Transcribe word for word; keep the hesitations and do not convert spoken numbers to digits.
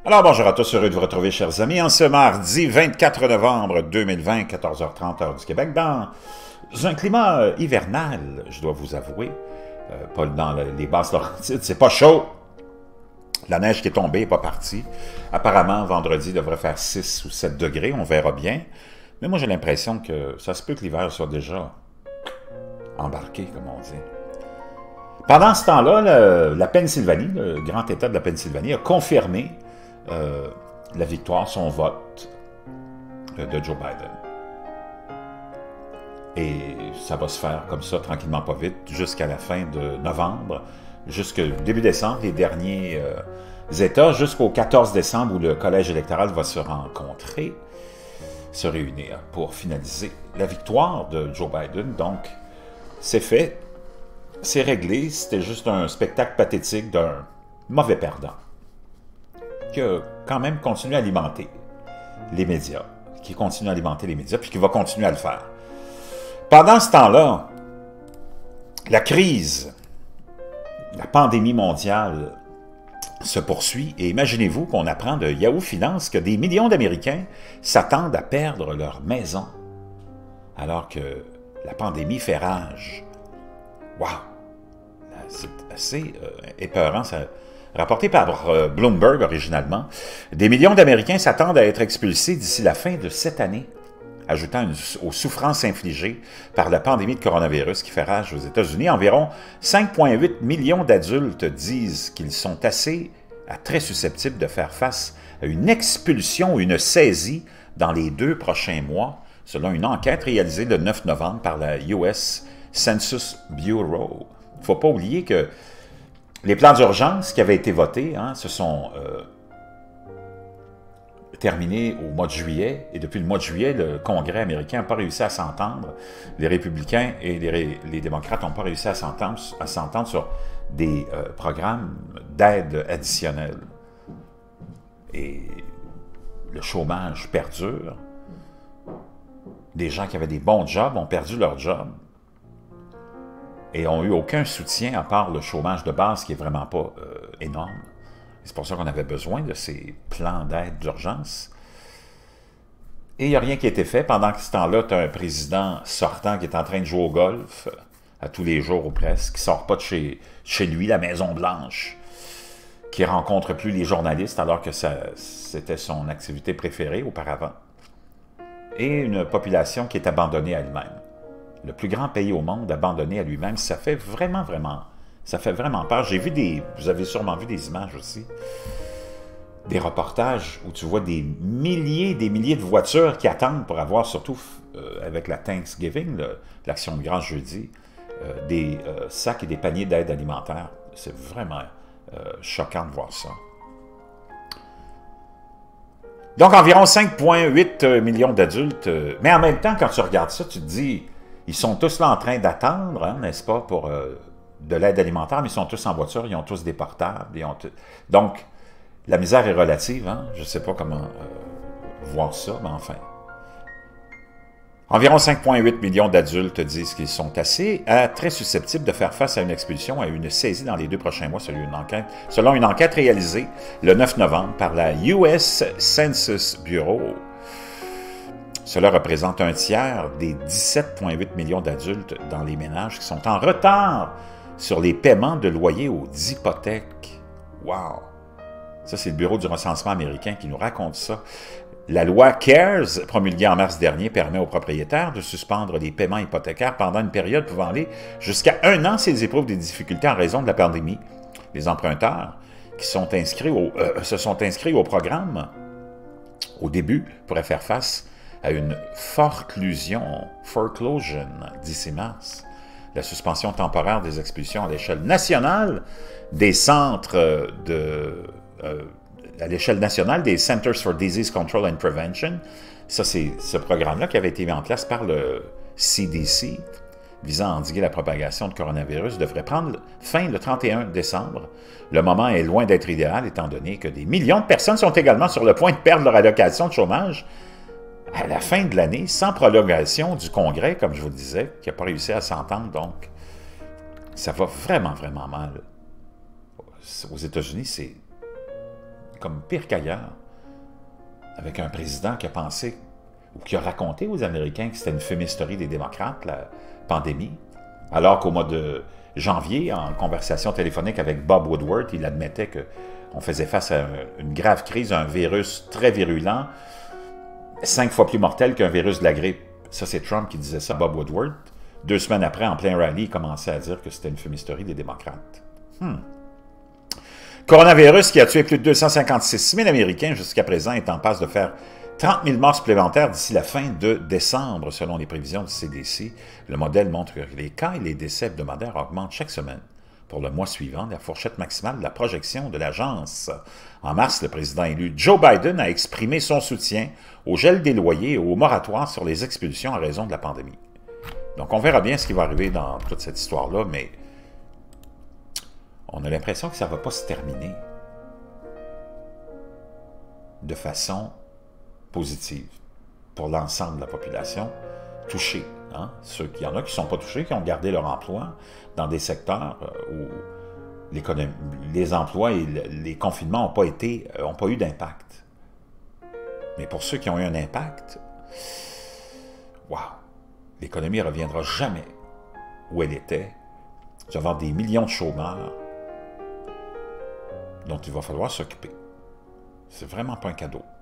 Alors bonjour à tous, heureux de vous retrouver chers amis, en ce mardi vingt-quatre novembre deux mille vingt, quatorze heures trente heure du Québec, dans un climat euh, hivernal, je dois vous avouer, euh, pas dans le, les basses Laurentides, c'est pas chaud, la neige qui est tombée n'est pas partie, apparemment vendredi devrait faire six ou sept degrés, on verra bien, mais moi j'ai l'impression que ça se peut que l'hiver soit déjà embarqué, comme on dit. Pendant ce temps-là, la Pennsylvanie, le grand État de la Pennsylvanie, a confirmé euh, la victoire, son vote euh, de Joe Biden. Et ça va se faire comme ça, tranquillement, pas vite, jusqu'à la fin de novembre, jusqu'au début décembre, les derniers euh, États, jusqu'au quatorze décembre, où le collège électoral va se rencontrer, se réunir pour finaliser la victoire de Joe Biden. Donc, c'est fait. C'est réglé, c'était juste un spectacle pathétique d'un mauvais perdant qui a quand même continué à alimenter les médias, qui continue à alimenter les médias, puis qui va continuer à le faire. Pendant ce temps-là, la crise, la pandémie mondiale se poursuit, et imaginez-vous qu'on apprend de Yahoo Finance que des millions d'Américains s'attendent à perdre leur maison, alors que la pandémie fait rage. Wow! C'est assez euh, épeurant. Ça, rapporté par euh, Bloomberg originalement, des millions d'Américains s'attendent à être expulsés d'ici la fin de cette année, ajoutant une, aux souffrances infligées par la pandémie de coronavirus qui fait rage aux États-Unis. Environ cinq virgule huit millions d'adultes disent qu'ils sont assez à très susceptibles de faire face à une expulsion ou une saisie dans les deux prochains mois, selon une enquête réalisée le neuf novembre par la U S Census Bureau. Il ne faut pas oublier que les plans d'urgence qui avaient été votés hein, se sont euh, terminés au mois de juillet, et depuis le mois de juillet, le Congrès américain n'a pas réussi à s'entendre. Les républicains et les, les démocrates n'ont pas réussi à s'entendre à s'entendre sur des euh, programmes d'aide additionnelle. Et le chômage perdure. Des gens qui avaient des bons jobs ont perdu leur job et n'ont eu aucun soutien à part le chômage de base qui n'est vraiment pas euh, énorme. C'est pour ça qu'on avait besoin de ces plans d'aide d'urgence. Et il n'y a rien qui a été fait. Pendant que ce temps-là, tu as un président sortant qui est en train de jouer au golf à tous les jours ou presque, qui ne sort pas de chez, chez lui, la Maison-Blanche, qui ne rencontre plus les journalistes alors que c'était son activité préférée auparavant. Et une population qui est abandonnée à elle-même. Le plus grand pays au monde abandonné à lui-même, ça fait vraiment, vraiment, ça fait vraiment peur. J'ai vu des, vous avez sûrement vu des images aussi, des reportages où tu vois des milliers, des milliers de voitures qui attendent pour avoir, surtout euh, avec la Thanksgiving, l'action de grâce jeudi, euh, des euh, sacs et des paniers d'aide alimentaire. C'est vraiment euh, choquant de voir ça. Donc, environ cinq virgule huit millions d'adultes. Mais en même temps, quand tu regardes ça, tu te dis, ils sont tous là en train d'attendre, hein, n'est-ce pas, pour euh, de l'aide alimentaire, mais ils sont tous en voiture, ils ont tous des portables. Ils ont Donc, la misère est relative, hein? Je ne sais pas comment euh, voir ça, mais enfin. Environ cinq virgule huit millions d'adultes disent qu'ils sont assez à, très susceptibles de faire face à une expulsion, à une saisie dans les deux prochains mois, selon une enquête, selon une enquête réalisée le neuf novembre par la U S Census Bureau. Cela représente un tiers des dix-sept virgule huit millions d'adultes dans les ménages qui sont en retard sur les paiements de loyers ou d'hypothèques. Wow! Ça, c'est le Bureau du recensement américain qui nous raconte ça. La loi CARES, promulguée en mars dernier, permet aux propriétaires de suspendre les paiements hypothécaires pendant une période pouvant aller jusqu'à un an s'ils éprouvent des difficultés en raison de la pandémie. Les emprunteurs qui sont inscrits au, euh, se sont inscrits au programme au début pourraient faire face à une forclusion, foreclosure, d'ici mars. La suspension temporaire des expulsions à l'échelle nationale des centres de... Euh, à l'échelle nationale des Centers for Disease Control and Prevention. Ça, c'est ce programme-là qui avait été mis en place par le C D C, visant à endiguer la propagation de coronavirus, devrait prendre fin le trente et un décembre. Le moment est loin d'être idéal, étant donné que des millions de personnes sont également sur le point de perdre leur allocation de chômage à la fin de l'année, sans prolongation du Congrès, comme je vous le disais, qui n'a pas réussi à s'entendre. Donc, ça va vraiment, vraiment mal. Aux États-Unis, c'est comme pire qu'ailleurs, avec un président qui a pensé, ou qui a raconté aux Américains que c'était une fumisterie des démocrates, la pandémie, alors qu'au mois de janvier, en conversation téléphonique avec Bob Woodward, il admettait qu'on faisait face à une grave crise, un virus très virulent, cinq fois plus mortel qu'un virus de la grippe. Ça, c'est Trump qui disait ça à Bob Woodward. Deux semaines après, en plein rallye, il commençait à dire que c'était une fumisterie des démocrates. Hmm. Coronavirus qui a tué plus de deux cent cinquante-six mille Américains jusqu'à présent est en passe de faire trente mille morts supplémentaires d'ici la fin de décembre, selon les prévisions du C D C. Le modèle montre que les cas et les décès hebdomadaires augmentent chaque semaine. Pour le mois suivant, la fourchette maximale de la projection de l'agence. En mars, le président élu Joe Biden a exprimé son soutien au gel des loyers et au moratoire sur les expulsions en raison de la pandémie. Donc, on verra bien ce qui va arriver dans toute cette histoire-là, mais on a l'impression que ça ne va pas se terminer de façon positive pour l'ensemble de la population touchée. Hein? Ceux, il y en a qui ne sont pas touchés, qui ont gardé leur emploi dans des secteurs où les emplois et les confinements n'ont pas été, n'ont pas eu d'impact. Mais pour ceux qui ont eu un impact, waouh! L'économie ne reviendra jamais où elle était. Il va y avoir des millions de chômeurs dont il va falloir s'occuper. C'est vraiment pas un cadeau.